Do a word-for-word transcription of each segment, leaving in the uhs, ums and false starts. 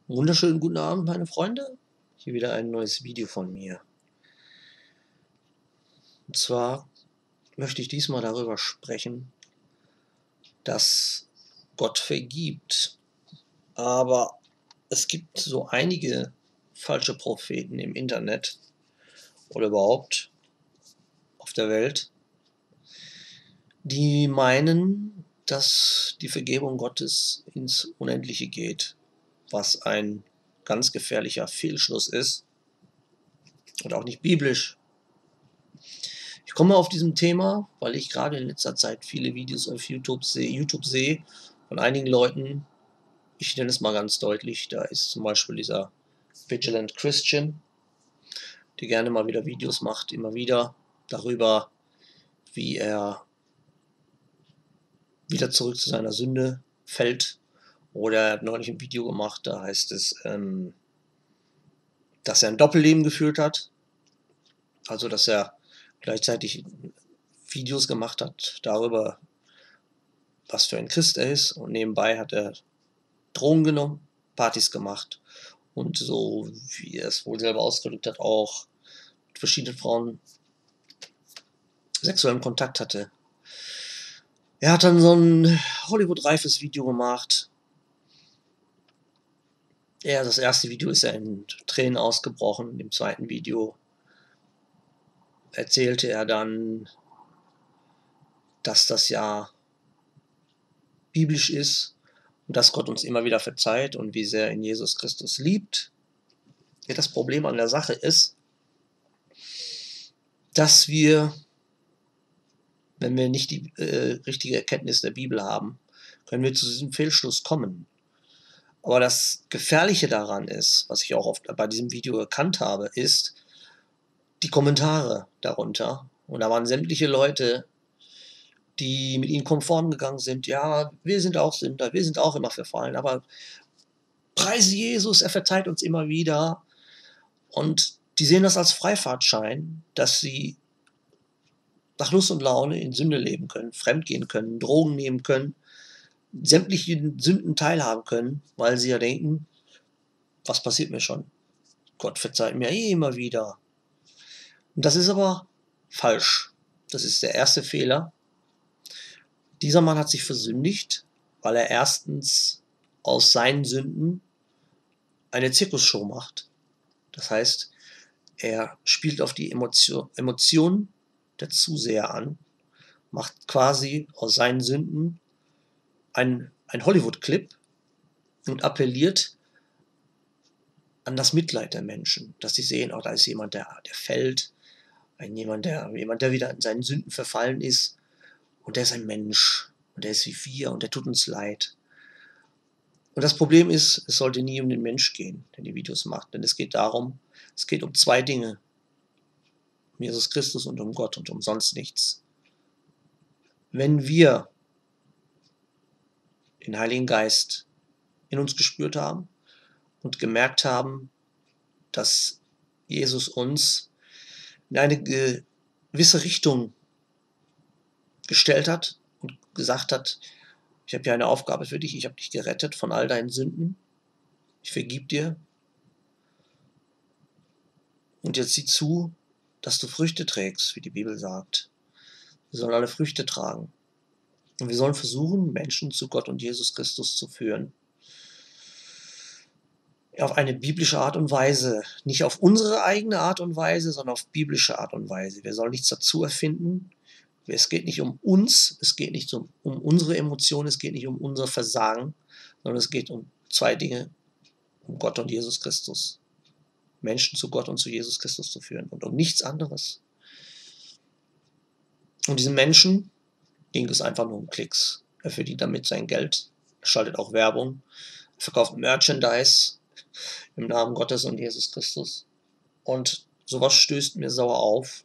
Wunderschönen guten Abend, meine Freunde. Hier wieder ein neues Video von mir. Und zwar möchte ich diesmal darüber sprechen, dass Gott vergibt. Aber es gibt so einige falsche Propheten im Internet oder überhaupt auf der Welt, die meinen, dass die Vergebung Gottes ins Unendliche geht, was ein ganz gefährlicher Fehlschluss ist und auch nicht biblisch. Ich komme auf diesem Thema, weil ich gerade in letzter Zeit viele Videos auf YouTube sehe, YouTube sehe von einigen Leuten. Ich nenne es mal ganz deutlich, da ist zum Beispiel dieser Vigilant Christian, der gerne mal wieder Videos macht, immer wieder darüber, wie er wieder zurück zu seiner Sünde fällt. Oder er hat neulich ein Video gemacht, da heißt es, ähm, dass er ein Doppelleben geführt hat. Also, dass er gleichzeitig Videos gemacht hat darüber, was für ein Christ er ist, und nebenbei hat er Drogen genommen, Partys gemacht und so, wie er es wohl selber ausgedrückt hat, auch mit verschiedenen Frauen sexuellen Kontakt hatte. Er hat dann so ein Hollywood-reifes Video gemacht. Ja, das erste Video ist er in Tränen ausgebrochen. Im zweiten Video erzählte er dann, dass das ja biblisch ist und dass Gott uns immer wieder verzeiht und wie sehr ihn Jesus Christus liebt. Ja, das Problem an der Sache ist, dass wir, wenn wir nicht die äh, richtige Erkenntnis der Bibel haben, können wir zu diesem Fehlschluss kommen. Aber das Gefährliche daran ist, was ich auch oft bei diesem Video erkannt habe, ist die Kommentare darunter. Und da waren sämtliche Leute, die mit ihm konform gegangen sind. Ja, wir sind auch Sünder, wir sind auch immer verfallen, aber preise Jesus, er verzeiht uns immer wieder. Und die sehen das als Freifahrtschein, dass sie nach Lust und Laune in Sünde leben können, fremdgehen können, Drogen nehmen können, sämtlichen Sünden teilhaben können, weil sie ja denken, was passiert mir schon? Gott verzeiht mir eh immer wieder. Und das ist aber falsch. Das ist der erste Fehler. Dieser Mann hat sich versündigt, weil er erstens aus seinen Sünden eine Zirkusshow macht. Das heißt, er spielt auf die Emotion, Emotionen der Zuseher an, macht quasi aus seinen Sünden ein, ein Hollywood-Clip und appelliert an das Mitleid der Menschen, dass sie sehen, oh, da ist jemand, der, der fällt, ein jemand, der, jemand, der wieder in seinen Sünden verfallen ist, und der ist ein Mensch und der ist wie wir und der tut uns leid. Und das Problem ist, es sollte nie um den Mensch gehen, der die Videos macht, denn es geht darum, es geht um zwei Dinge, um Jesus Christus und um Gott und um sonst nichts. Wenn wir den Heiligen Geist in uns gespürt haben und gemerkt haben, dass Jesus uns in eine gewisse Richtung gestellt hat und gesagt hat, ich habe hier eine Aufgabe für dich, ich habe dich gerettet von all deinen Sünden, ich vergib dir und jetzt sieh zu, dass du Früchte trägst, wie die Bibel sagt. Wir sollen alle Früchte tragen. Und wir sollen versuchen, Menschen zu Gott und Jesus Christus zu führen. Auf eine biblische Art und Weise. Nicht auf unsere eigene Art und Weise, sondern auf biblische Art und Weise. Wir sollen nichts dazu erfinden. Es geht nicht um uns, es geht nicht um, um unsere Emotionen, es geht nicht um unser Versagen, sondern es geht um zwei Dinge, um Gott und Jesus Christus. Menschen zu Gott und zu Jesus Christus zu führen und um nichts anderes. Und diesen Menschen ging es einfach nur um Klicks. Er verdient damit sein Geld, er schaltet auch Werbung, er verkauft Merchandise im Namen Gottes und Jesus Christus. Und sowas stößt mir sauer auf.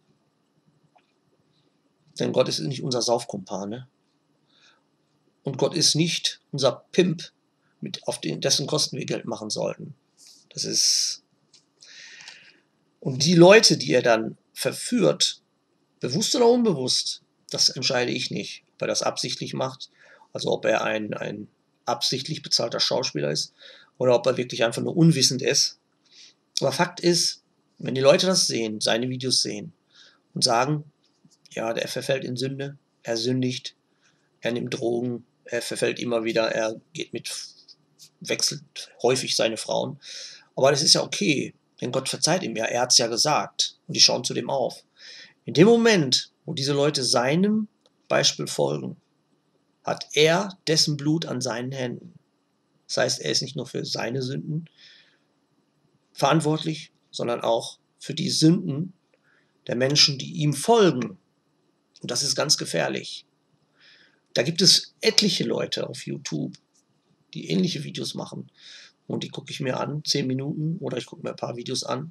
Denn Gott ist nicht unser Saufkumpane. Und Gott ist nicht unser Pimp, mit, auf den, dessen Kosten wir Geld machen sollten. Das ist. Und die Leute, die er dann verführt, bewusst oder unbewusst, das entscheide ich nicht. Ob er das absichtlich macht, also ob er ein, ein absichtlich bezahlter Schauspieler ist, oder ob er wirklich einfach nur unwissend ist. Aber Fakt ist, wenn die Leute das sehen, seine Videos sehen und sagen, ja, der verfällt in Sünde, er sündigt, er nimmt Drogen, er verfällt immer wieder, er geht mit, wechselt häufig seine Frauen. Aber das ist ja okay, denn Gott verzeiht ihm ja, er hat es ja gesagt und die schauen zu dem auf. In dem Moment, wo diese Leute seinem Beispiel folgen, hat er dessen Blut an seinen Händen. Das heißt, er ist nicht nur für seine Sünden verantwortlich, sondern auch für die Sünden der Menschen, die ihm folgen. Und das ist ganz gefährlich. Da gibt es etliche Leute auf YouTube, die ähnliche Videos machen. Und die gucke ich mir an, zehn Minuten, oder ich gucke mir ein paar Videos an.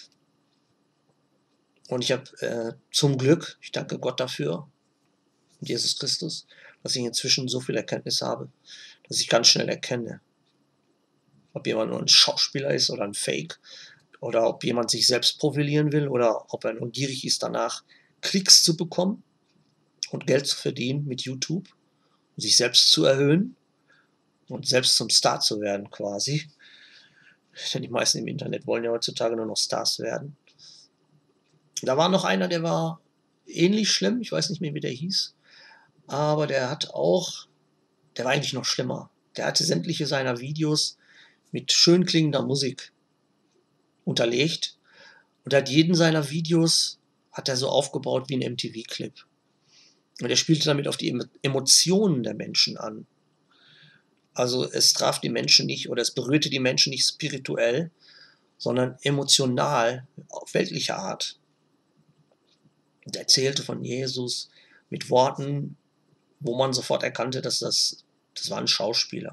Und ich habe äh, zum Glück, ich danke Gott dafür, und Jesus Christus, dass ich inzwischen so viel Erkenntnis habe, dass ich ganz schnell erkenne, ob jemand nur ein Schauspieler ist oder ein Fake, oder ob jemand sich selbst profilieren will, oder ob er nur gierig ist danach, Klicks zu bekommen und Geld zu verdienen mit YouTube und sich selbst zu erhöhen und selbst zum Star zu werden quasi. Denn die meisten im Internet wollen ja heutzutage nur noch Stars werden. Da war noch einer, der war ähnlich schlimm, ich weiß nicht mehr, wie der hieß, aber der hat auch, der war eigentlich noch schlimmer. Der hatte sämtliche seiner Videos mit schön klingender Musik unterlegt und hat jeden seiner Videos hat er so aufgebaut wie ein M T V-Clip. Und er spielte damit auf die Emotionen der Menschen an. Also es traf die Menschen nicht oder es berührte die Menschen nicht spirituell, sondern emotional, auf weltliche Art. Und er erzählte von Jesus mit Worten, wo man sofort erkannte, dass das, das war ein Schauspieler.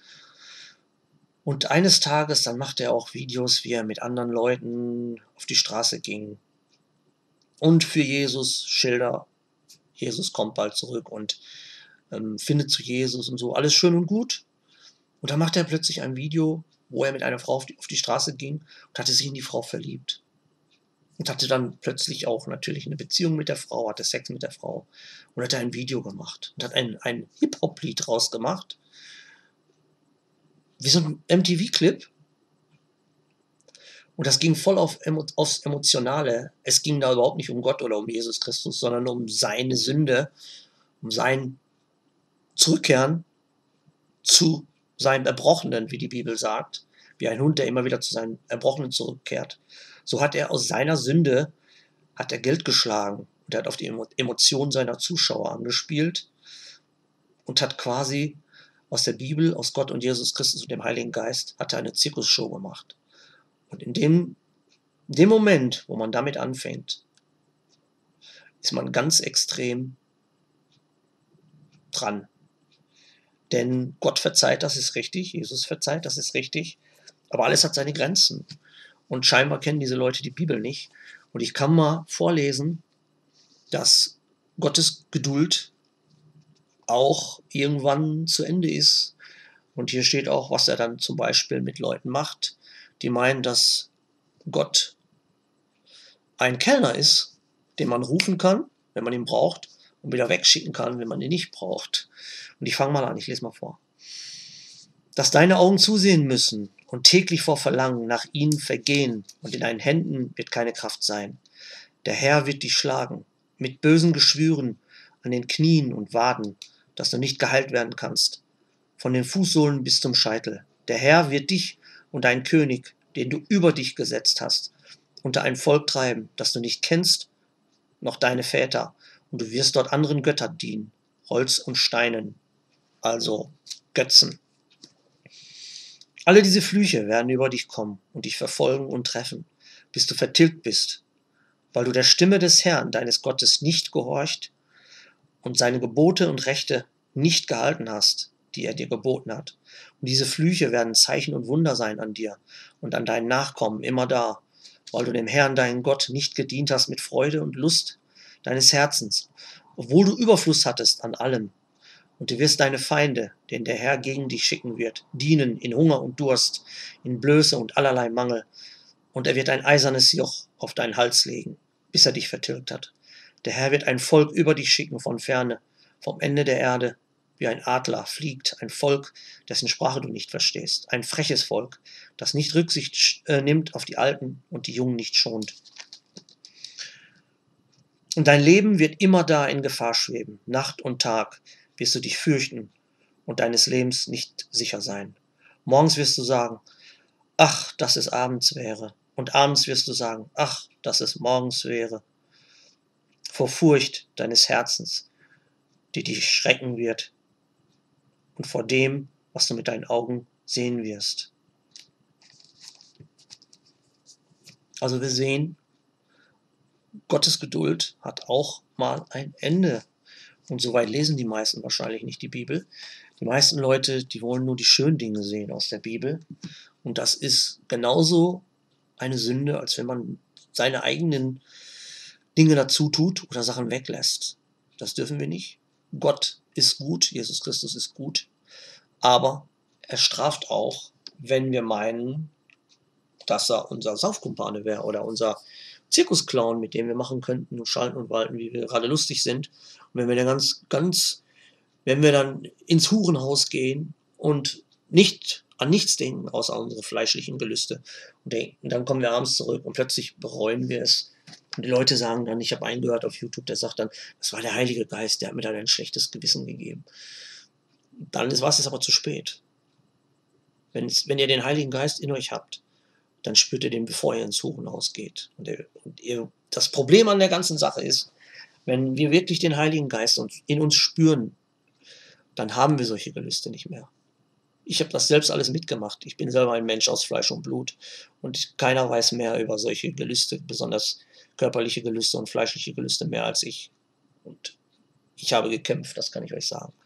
Und eines Tages, dann machte er auch Videos, wie er mit anderen Leuten auf die Straße ging. Und für Jesus Schilder, Jesus kommt bald zurück und ähm, findet zu Jesus und so, alles schön und gut. Und dann machte er plötzlich ein Video, wo er mit einer Frau auf die, auf die Straße ging und hatte sich in die Frau verliebt. Und hatte dann plötzlich auch natürlich eine Beziehung mit der Frau, hatte Sex mit der Frau und hat ein Video gemacht und hat ein, ein Hip-Hop-Lied rausgemacht. Wie so ein M T V-Clip. Und das ging voll auf, aufs Emotionale. Es ging da überhaupt nicht um Gott oder um Jesus Christus, sondern um seine Sünde, um sein Zurückkehren zu seinem Erbrochenen, wie die Bibel sagt, wie ein Hund, der immer wieder zu seinem Erbrochenen zurückkehrt. So hat er aus seiner Sünde, hat er Geld geschlagen und er hat auf die Emotionen seiner Zuschauer angespielt und hat quasi aus der Bibel, aus Gott und Jesus Christus und dem Heiligen Geist, hat er eine Zirkusshow gemacht. Und in dem, in dem Moment, wo man damit anfängt, ist man ganz extrem dran. Denn Gott verzeiht, das ist richtig, Jesus verzeiht, das ist richtig, aber alles hat seine Grenzen. Und scheinbar kennen diese Leute die Bibel nicht. Und ich kann mal vorlesen, dass Gottes Geduld auch irgendwann zu Ende ist. Und hier steht auch, was er dann zum Beispiel mit Leuten macht, die meinen, dass Gott ein Kellner ist, den man rufen kann, wenn man ihn braucht, und wieder wegschicken kann, wenn man ihn nicht braucht. Und ich fange mal an, ich lese mal vor. Dass deine Augen zusehen müssen und täglich vor Verlangen nach ihnen vergehen, und in deinen Händen wird keine Kraft sein. Der Herr wird dich schlagen, mit bösen Geschwüren an den Knien und Waden, dass du nicht geheilt werden kannst, von den Fußsohlen bis zum Scheitel. Der Herr wird dich und deinen König, den du über dich gesetzt hast, unter ein Volk treiben, das du nicht kennst, noch deine Väter, und du wirst dort anderen Göttern dienen, Holz und Steinen, also Götzen. Alle diese Flüche werden über dich kommen und dich verfolgen und treffen, bis du vertilgt bist, weil du der Stimme des Herrn, deines Gottes, nicht gehorcht und seine Gebote und Rechte nicht gehalten hast, die er dir geboten hat. Und diese Flüche werden Zeichen und Wunder sein an dir und an deinen Nachkommen immer da, weil du dem Herrn, deinen Gott, nicht gedient hast mit Freude und Lust deines Herzens, obwohl du Überfluss hattest an allem. Und du wirst deine Feinde, denen der Herr gegen dich schicken wird, dienen in Hunger und Durst, in Blöße und allerlei Mangel. Und er wird ein eisernes Joch auf deinen Hals legen, bis er dich vertilgt hat. Der Herr wird ein Volk über dich schicken von ferne, vom Ende der Erde, wie ein Adler fliegt, ein Volk, dessen Sprache du nicht verstehst, ein freches Volk, das nicht Rücksicht äh, nimmt auf die Alten und die Jungen nicht schont. Und dein Leben wird immer da in Gefahr schweben. Nacht und Tag wirst du dich fürchten und deines Lebens nicht sicher sein. Morgens wirst du sagen, ach, dass es abends wäre. Und abends wirst du sagen, ach, dass es morgens wäre. Vor Furcht deines Herzens, die dich schrecken wird. Und vor dem, was du mit deinen Augen sehen wirst. Also wir sehen, Gottes Geduld hat auch mal ein Ende. Und soweit lesen die meisten wahrscheinlich nicht die Bibel. Die meisten Leute, die wollen nur die schönen Dinge sehen aus der Bibel. Und das ist genauso eine Sünde, als wenn man seine eigenen Dinge dazu tut oder Sachen weglässt. Das dürfen wir nicht. Gott ist gut, Jesus Christus ist gut, aber er straft auch, wenn wir meinen, dass er unser Saufkumpane wäre oder unser Zirkusclown, mit dem wir machen könnten und schalten und walten, wie wir gerade lustig sind. Und wenn wir dann ganz, ganz, wenn wir dann ins Hurenhaus gehen und nicht an nichts denken, außer unsere fleischlichen Gelüste, und denken, dann kommen wir abends zurück und plötzlich bereuen wir es. Und die Leute sagen dann, ich habe einen gehört auf YouTube, der sagt dann, das war der Heilige Geist, der hat mir dann ein schlechtes Gewissen gegeben. Dann ist was, ist aber zu spät. Wenn's, wenn ihr den Heiligen Geist in euch habt, dann spürt ihr den, bevor ihr ins Hurenhaus geht. Und, ihr, und ihr, das Problem an der ganzen Sache ist, wenn wir wirklich den Heiligen Geist in uns spüren, dann haben wir solche Gelüste nicht mehr. Ich habe das selbst alles mitgemacht. Ich bin selber ein Mensch aus Fleisch und Blut. Und keiner weiß mehr über solche Gelüste, besonders körperliche Gelüste und fleischliche Gelüste mehr als ich. Und ich habe gekämpft, das kann ich euch sagen.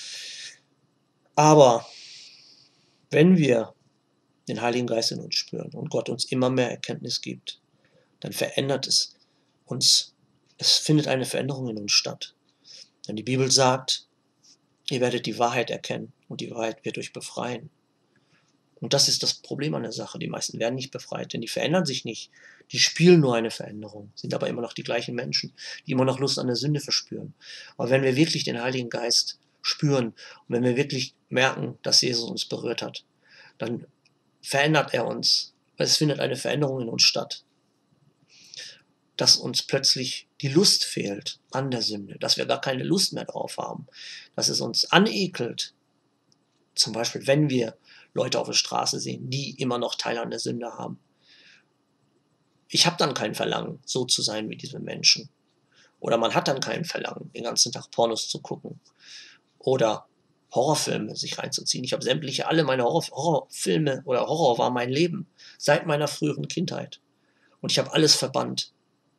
Aber wenn wir den Heiligen Geist in uns spüren und Gott uns immer mehr Erkenntnis gibt, dann verändert es uns. Es findet eine Veränderung in uns statt. Denn die Bibel sagt, ihr werdet die Wahrheit erkennen und die Wahrheit wird euch befreien. Und das ist das Problem an der Sache. Die meisten werden nicht befreit, denn die verändern sich nicht. Die spielen nur eine Veränderung, sind aber immer noch die gleichen Menschen, die immer noch Lust an der Sünde verspüren. Aber wenn wir wirklich den Heiligen Geist spüren und wenn wir wirklich merken, dass Jesus uns berührt hat, dann verändert er uns. Es findet eine Veränderung in uns statt. Dass uns plötzlich die Lust fehlt an der Sünde, dass wir gar keine Lust mehr drauf haben, dass es uns anekelt. Zum Beispiel, wenn wir Leute auf der Straße sehen, die immer noch Teil an der Sünde haben. Ich habe dann kein Verlangen, so zu sein wie diese Menschen. Oder man hat dann kein Verlangen, den ganzen Tag Pornos zu gucken. Oder Horrorfilme sich reinzuziehen. Ich habe sämtliche, alle meine Horror, Horrorfilme oder Horror war mein Leben, seit meiner früheren Kindheit. Und ich habe alles verbannt.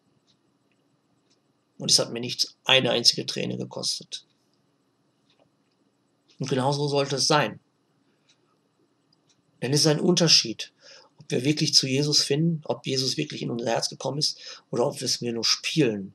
Und es hat mir nicht eine einzige Träne gekostet. Und genauso sollte es sein. Denn es ist ein Unterschied, ob wir wirklich zu Jesus finden, ob Jesus wirklich in unser Herz gekommen ist oder ob wir es mir nur spielen.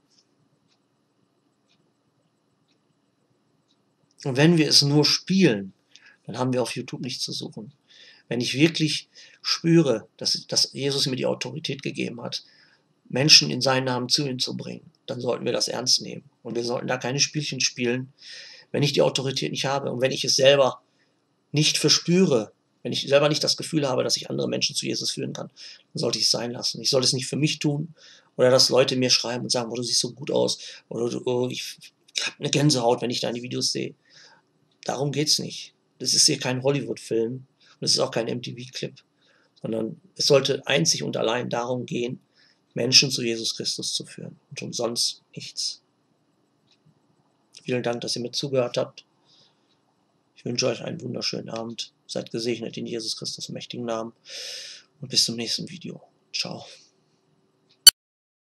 Und wenn wir es nur spielen, dann haben wir auf YouTube nichts zu suchen. Wenn ich wirklich spüre, dass, dass Jesus mir die Autorität gegeben hat, Menschen in seinen Namen zu ihm zu bringen, dann sollten wir das ernst nehmen. Und wir sollten da keine Spielchen spielen, wenn ich die Autorität nicht habe und wenn ich es selber nicht verspüre, wenn ich selber nicht das Gefühl habe, dass ich andere Menschen zu Jesus führen kann, dann sollte ich es sein lassen. Ich sollte es nicht für mich tun oder dass Leute mir schreiben und sagen, oh, du siehst so gut aus oder oh, ich habe eine Gänsehaut, wenn ich deine Videos sehe. Darum geht es nicht. Das ist hier kein Hollywood-Film und es ist auch kein M T V-Clip, sondern es sollte einzig und allein darum gehen, Menschen zu Jesus Christus zu führen und umsonst nichts. Vielen Dank, dass ihr mir zugehört habt. Ich wünsche euch einen wunderschönen Abend. Seid gesegnet in Jesus Christus mächtigen Namen und bis zum nächsten Video. Ciao.